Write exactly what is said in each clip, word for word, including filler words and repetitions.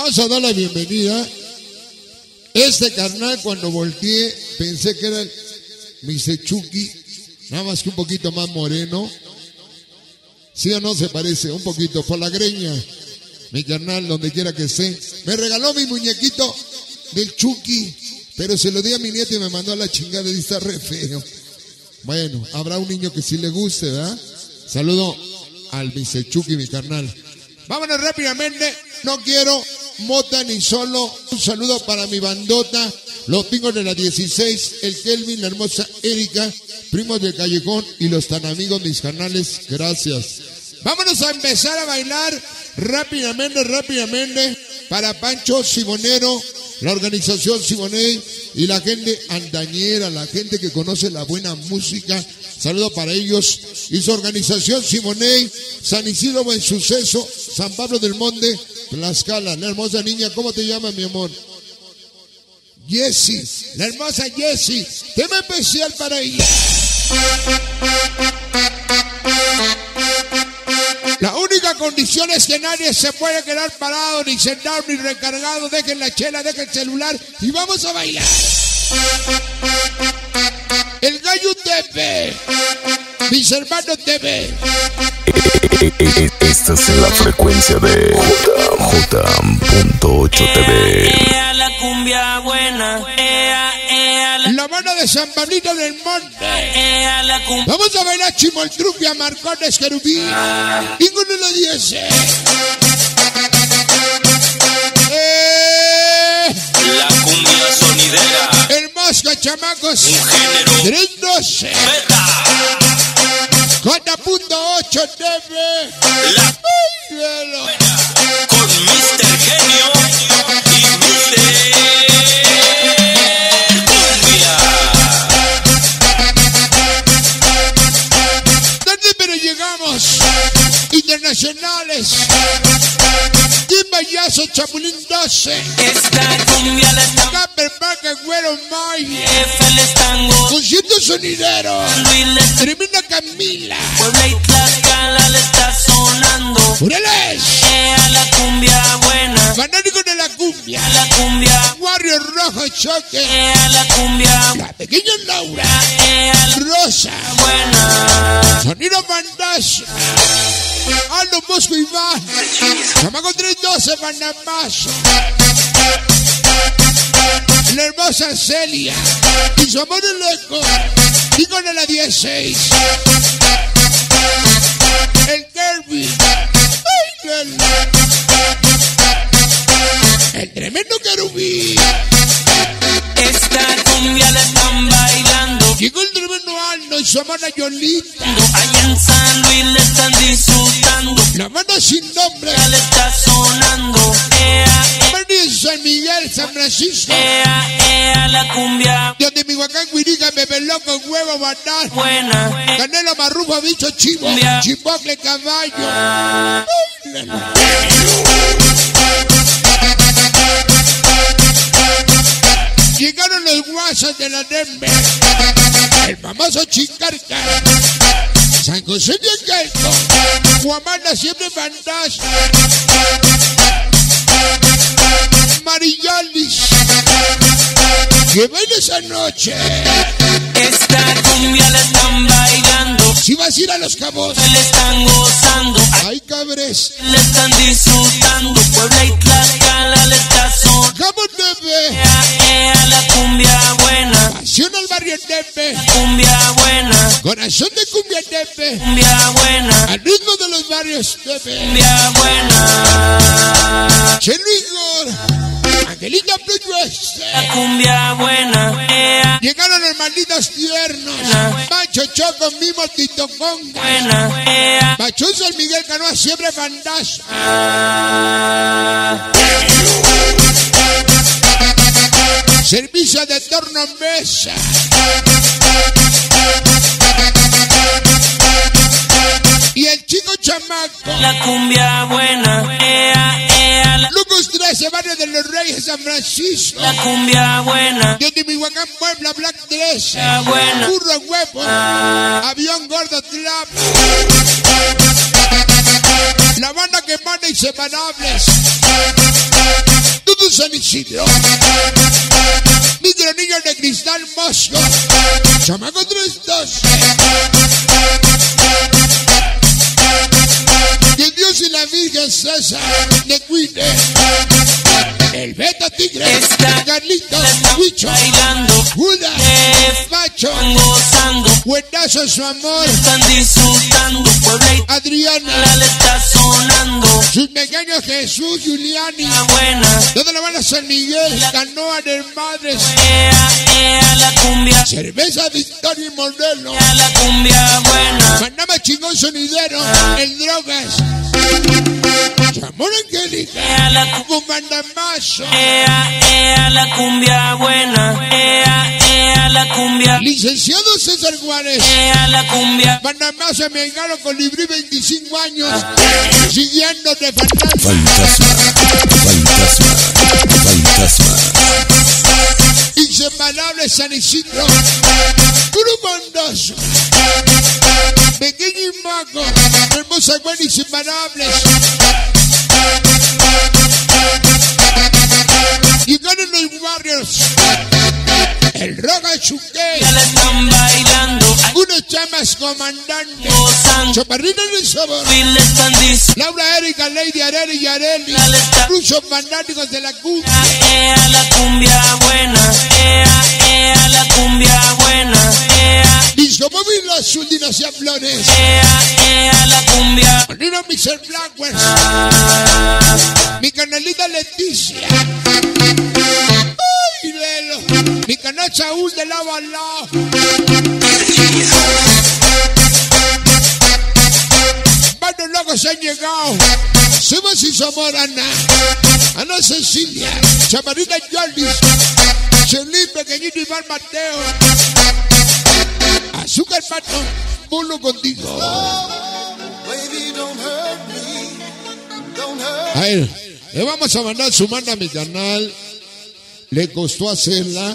Vamos a dar la bienvenida. Este carnal, cuando volteé, pensé que era el mister Chucky, nada más que un poquito más moreno. ¿Sí o no se parece? Un poquito, por la greña. Mi carnal, donde quiera que esté. Me regaló mi muñequito del Chucky, pero se lo di a mi nieto y me mandó a la chingada y está re feo. Bueno, habrá un niño que sí le guste, ¿verdad? Saludo al mister Chucky, mi carnal. Vámonos rápidamente. No quiero mota ni solo. Un saludo para mi bandota, los pingos de la dieciséis, el Kelvin, la hermosa Erika, primos del Callejón y los tan amigos mis canales. Gracias. Vámonos a empezar a bailar rápidamente, rápidamente para Pancho Simonero, la organización Simoney y la gente andañera, la gente que conoce la buena música. Saludo para ellos y su organización Simoney, San Isidro Buen Suceso, San Pablo del Monte, Tlaxcala. La hermosa niña, ¿cómo te llamas, mi amor? Jessie, la hermosa Jessie. Tema especial para ella. La única condición es que nadie se puede quedar parado, ni sentado, ni recargado. Dejen la chela, dejen el celular y vamos a bailar. El Gallo T V, mis hermanos T V. Esta es la frecuencia de J J ocho T V. La cumbia buena. La mano de San Pablito del Monte. Vamos a bailar Chimoltrufia, Marcones, Querubín. Ninguno lo dice. Eh. La cumbia sonidera. El Mosca, chamacos. Un género. tres doce. Beta. J ocho T V. La Ay, velo. con mister Genio y mister Cumbia. ¿Dónde pero llegamos? Internacionales. Tim Payaso, Chapulín doce. Esta cumbia la están. Camper Paca, Güero May. F les tango. Concierto sonidero. Luis les. Tremenda Camila. Puebla y Tlaxcala le está sonando. Ureles. Ea la cumbia buena. Fanático de la cumbia. La cumbia. Warrior Rojo Choque. Ea la cumbia. La pequeña Laura. Ea la Rosa. buena. Sonido Fantasma. Aldo Mosco Iván. Chamaco tres doce, Panamazo. La hermosa Celia. Y su amor el eco. Y con la dieciséis. El Derby. El tremendo querubín. Esta cumbia la están bailando. Llegó el tremendo Aldo y su hermana Yolita. Allá en San Luis le están disfrutando. La banda sin nombre. Ya le está sonando. Ea, María San Miguel, San Francisco. ea, ea, la cumbia Donde mi huacán Guiriga me peló con huevo bandar. buena. Canela marrufa, bicho chivo. Cumbia. Chipocle caballo. Ah, Llegaron los guasos de la Denver. El famoso Chicarca. San José de Calco. Guamana siempre fantasma. Marillalis. Que baile esa noche. esta cumbia la están bailando. Si vas a ir a Los Cabos. Le están gozando. Ay, cabres. Le están disfrutando. Puebla y Tlaxcala le está sonando. Cabo T V. Ea, ea, la cumbia buena. Pasión al barrio T V. Cumbia buena. Corazón de cumbia T V. Cumbia buena. Al ritmo de los barrios T V. Cumbia buena. Chelo Igor. Angelita Plus. La cumbia buena. Ea, Llegaron los malditos tiernos. Pancho Choco, Mimo, Tito Conga. buena. Ea, Pachón San Miguel Canoa, siempre fantasma. ah. Servicio de torno mesa. Y el chico chamaco. La cumbia buena. Ea, ea, la, Lucas trece, barrio de los Reyes, San Francisco. la cumbia buena. Desde Mihuacán, Puebla, Black trece. La buena. Burro Huevo. Ah. Avión Gordo Trap. La banda que manda inseparables. San Isidro. Micro niño de Cristal Mosco. Chamaco tres doce. Que Dios y la Virgen César le cuide. El Beta Tigre, Está, Carlitos, Huicho, bailando, Judas, eh, Pacho, están gozando, Buenazo su amor, están disfrutando, Puebla y Adriana, la le está sonando, sus pequeños Jesús, Giuliani, la buena, toda la banda San Miguel, Canoa del Madres, ea, ea, la cumbia, Cerveza Victoria y Modelo, ea, la cumbia buena, Manama Chingón Sonidero, el Drogas, Amor Angélica, ea, la, con Bandamazo, ea, ea, la cumbia buena, ea, ea, la cumbia, Licenciado César Juárez, ea, la cumbia, Bandamazo Mengano Colibrí, veinticinco años, siguiendo de fantasma. Fantasma, fantasma, fantasma. Inseparable San Isidro, Puro Bondoso, Pequeño y Maco, Hermosa Buena Inseparables. Llegaron los barrios, el Roga Chuque, ya la están bailando, unos chamas comandando, gozando, Chaparrita del Sabor, y le están diciendo, Laura Erika, Lady Areli y Areli, ya le está, Rusos fanáticos de la cumbia, ea, la cumbia buena, ea, ea, la cumbia buena, ea, Disco Móvil Azul, Dinastía Flores, ea, ea, la cumbia, Marino mister Flowers, mi canalita Leticia, ay, Lelo, mi canal Saúl de lado a lado, varios locos han llegado, Sebas y Zamorana, Ana Cecilia, Chamarita Jordis, Chelín Pequeñito Iván Mateo, Azúcar Pato, Polo contigo. A ver, le vamos a mandar su manda a mi canal. Le costó hacerla.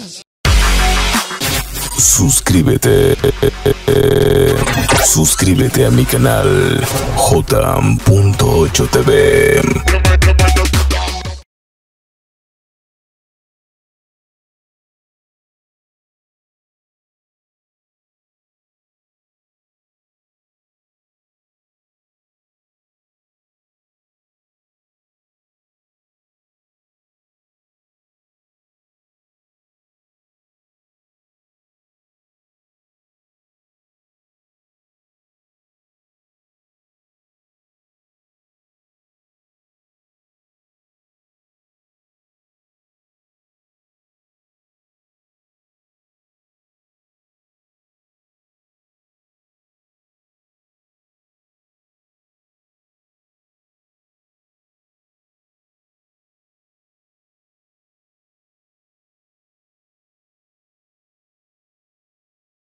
Suscríbete. Suscríbete a mi canal J ocho T V.